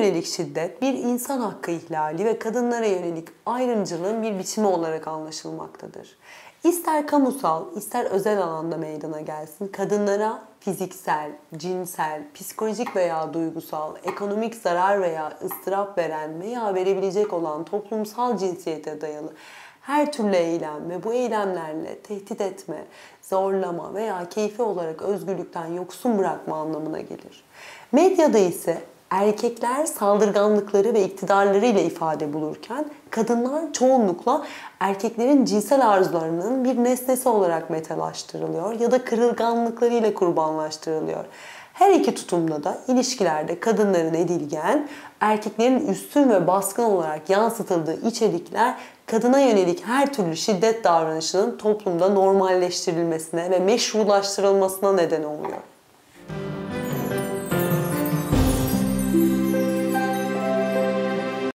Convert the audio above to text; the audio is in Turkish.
yönelik şiddet bir insan hakkı ihlali ve kadınlara yönelik ayrımcılığın bir biçimi olarak anlaşılmaktadır. İster kamusal, ister özel alanda meydana gelsin, kadınlara fiziksel, cinsel, psikolojik veya duygusal, ekonomik zarar veya ıstırap veren veya verebilecek olan toplumsal cinsiyete dayalı her türlü eylem ve bu eylemlerle tehdit etme, zorlama veya keyfi olarak özgürlükten yoksun bırakma anlamına gelir. Medyada ise erkekler saldırganlıkları ve iktidarlarıyla ifade bulurken kadınlar çoğunlukla erkeklerin cinsel arzularının bir nesnesi olarak metalaştırılıyor ya da kırılganlıklarıyla kurbanlaştırılıyor. Her iki tutumda da ilişkilerde kadınların edilgen, erkeklerin üstün ve baskın olarak yansıtıldığı içerikler kadına yönelik her türlü şiddet davranışının toplumda normalleştirilmesine ve meşrulaştırılmasına neden oluyor.